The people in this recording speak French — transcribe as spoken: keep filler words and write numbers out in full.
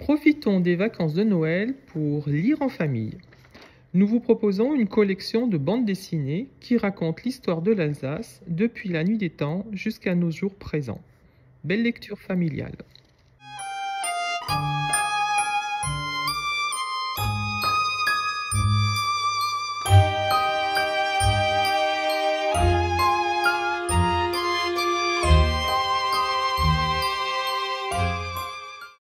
Profitons des vacances de Noël pour lire en famille. Nous vous proposons une collection de bandes dessinées qui racontent l'histoire de l'Alsace depuis la nuit des temps jusqu'à nos jours présents. Belle lecture familiale.